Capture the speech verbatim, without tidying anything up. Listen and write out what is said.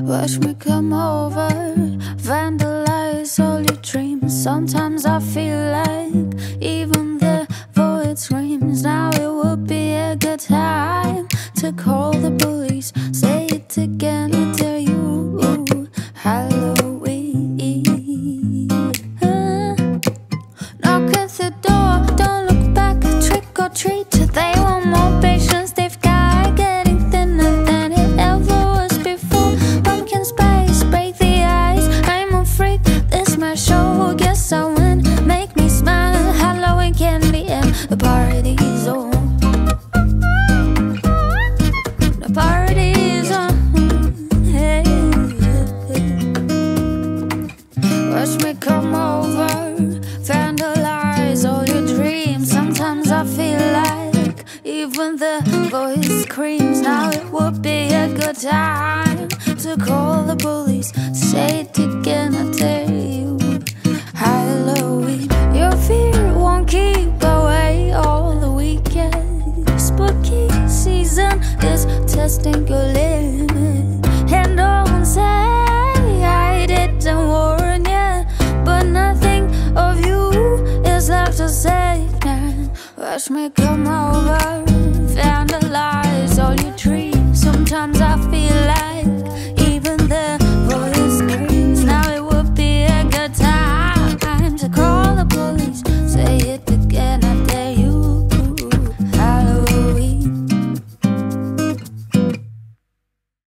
Watch me come over, vandalize all your dreams. Sometimes I feel like even the void screams. Now it would be a good time to call the police. Say it again, I dare you, Halloween. Knock at the door, don't look back, trick or treat. They want more patience, they've got getting thinner than it ever was before. Pumpkin spice, break the ice, I'm a freak, this my show, guess I win. Make me smile, Halloween candy and the party's on. The party's on, hey. Watch me come over, vandalize all your dreams. Sometimes I feel like even the voice screams. Now it would be a good time to call the police. Say it again, I tell you, Halloween. Your fear won't keep away all the weekend. Spooky season is testing your limit. And don't say I didn't warn you, but nothing of you is left to say now. Watch me come over, vandalize all your dreams. Sometimes I feel like